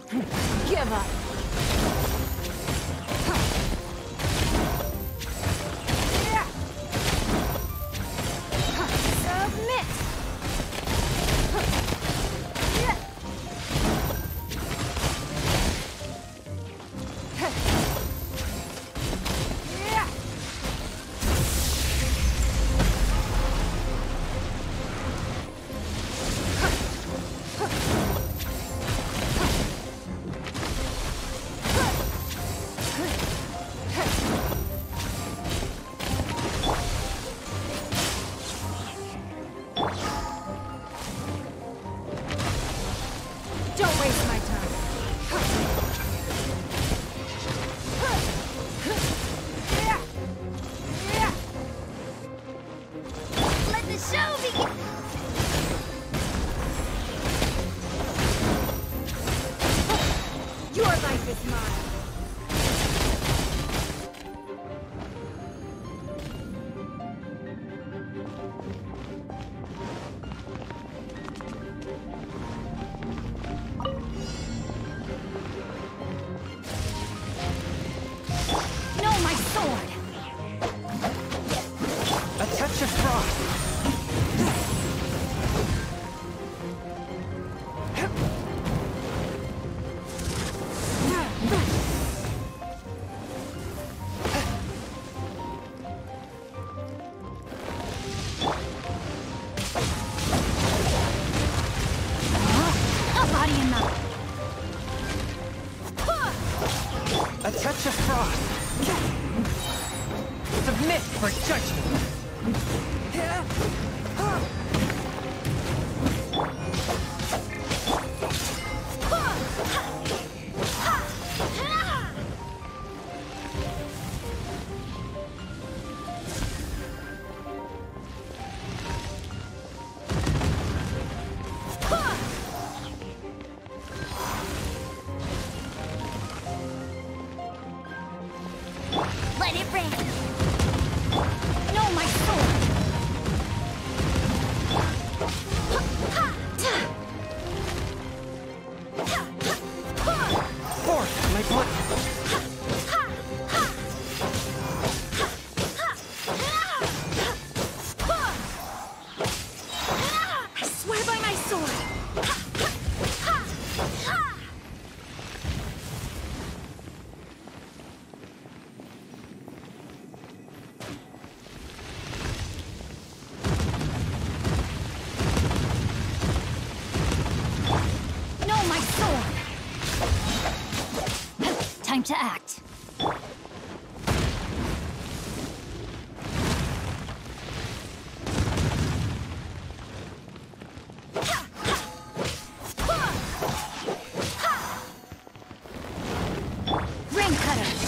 Give up. Submit. Don't waste my time. Let the show begin. Your life is mine. Sword. A touch of frost. A body and not. A touch of frost. Submit for judgment. Let it rain. No, my sword. Force my blood. I swear by my sword. Time to act. Ring cutter.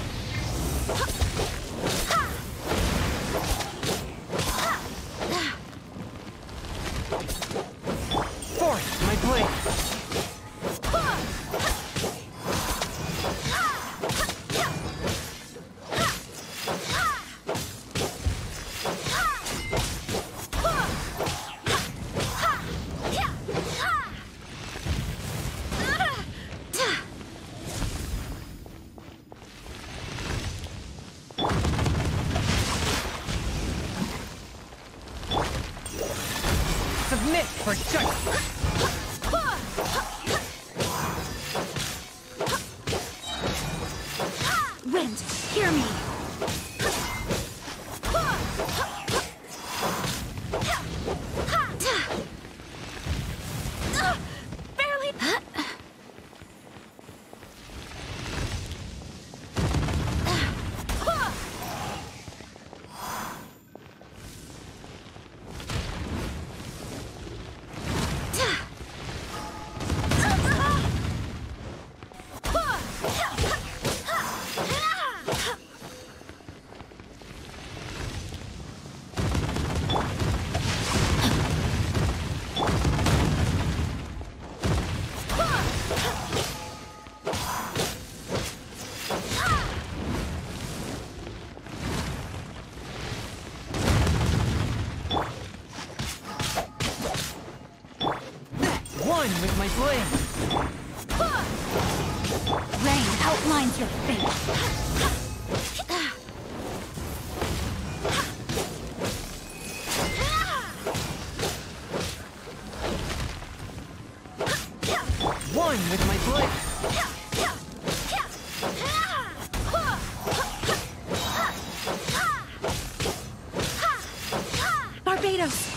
Force my blade. Submit for judgment. Wind, hear me. Barely. One with my blade. Rain outlines your fate. One with my blade. Barbados!